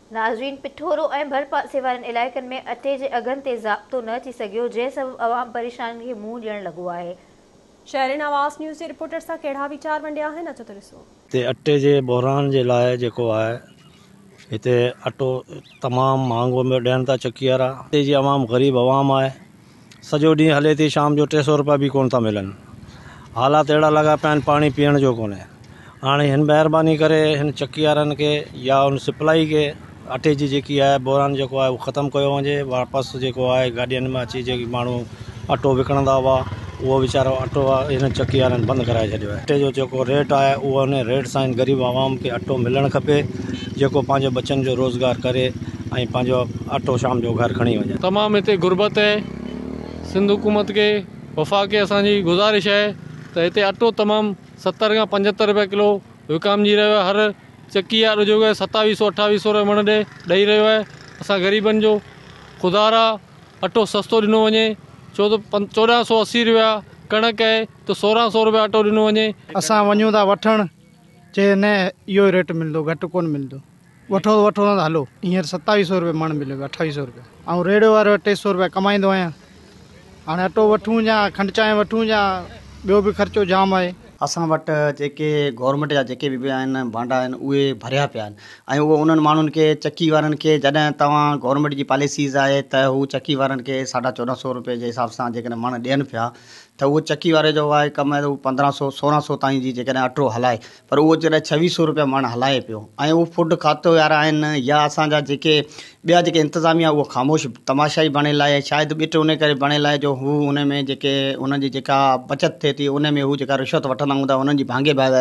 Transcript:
नाज़रीन, पिठोरो ऐं भरपासे वारनि इलाइक़नि में अटे जे अघनि ते ज़ाब्तो न अची सघियो, जंहिं सबबि अवाम परेशानी खे मुंहुं ॾियण लॻो आहे। शहरीन आवाज़ न्यूज़ जे रिपोर्टर सां कहिड़ा वीचार वंडिया आहिनि, अचो त ॾिसो। हिते अटे जे बहिरान जे लाइ जेको आहे हिते अटो तमामु महांगो में ॾियनि था चक्की वारा। हिते जी आवाम ग़रीब आवाम आहे, सॼो ॾींहुं हले थी, शाम जो 300 रुपया बि कोन था मिलनि। हालात अहिड़ा लॻा पिया आहिनि, पाणी पीअण जो कोन्हे। हाणे हिन महिरबानी करे हिन चक्की वारनि खे या हुन सप्लाई खे अटे जी जेकी आहे बहिरान जेको आहे उहो ख़तमु कयो वञे। वापसि जेको आहे गाॾियुनि में अची जेकी माण्हू अटो विकिणंदा हुआ उहो वीचारो अटो हिन चक्की वारनि बंदि कराए छॾियो आहे। अटे जो जेको रेट आहे उहो हुन रेट सां ग़रीब आवाम खे अटो मिलणु खपे, जेको पंहिंजे बच्चनि जो रोज़गार करे ऐं पंहिंजो अटो शाम जो घर खणी वञे। तमामु हिते गुरबत आहे। सिंध हुकूमत खे वफ़ाक़ खे असांजी गुज़ारिश आहे त हिते अटो तमामु 70 खां 75 रुपए किलो विकामजी रहियो आहे। हर चक्की वारो जो आहे 2700-2800 रुपए मण ॾेई रहियो आहे। असां ग़रीबनि जो ख़ुदारा अटो सस्तो ॾिनो वञे। 1480 रुपया कणक आहे त 1600 रुपया अटो ॾिनो वञे। असां वञूं था वठणु, चए न इहो रेट मिलंदो, घटि कोन मिलंदो। वठो त हलो, हींअर 2700 रुपये मण मिलियो, 2800 रुपया। ऐं रेड़े वारो 300 रुपया कमाईंदो आहियां। हाणे अटो वठूं या खंडु चांहि वठूं या ॿियो बि ख़र्चो जाम आहे। असां वटि जेके गवर्नमेंट जा जेके बि आहिनि भांडा आहिनि उहे भरिया पिया आहिनि ऐं उहो उन्हनि माण्हुनि खे चक्की वारनि खे जॾहिं तव्हां गवर्नमेंट जी पॉलिसीज़ आहे त हू चक्की वारनि खे 1450 रुपए जे हिसाब सां जेकॾहिं मण ॾियनि पिया त उहो चक्की वारे जो आहे कमु आहे त उहो 1500-1600 ताईं जी जेकॾहिं अटो हलाए, पर उहो जॾहिं 2600 रुपया मण हलाए पियो। ऐं उहो फूड खातो वारा आहिनि या असांजा जेके ॿिया जेके इंतिज़ामिया उहो ख़ामोश तमाशा ई बणियल आहे। शायदि ॿिट उन करे बणियल आहे जो हू उन में जेके उन्हनि जी जेका बचति थिए थी उन में हू जेका रिश्वत वठंदा हूंदा उन्हनि जी भाङे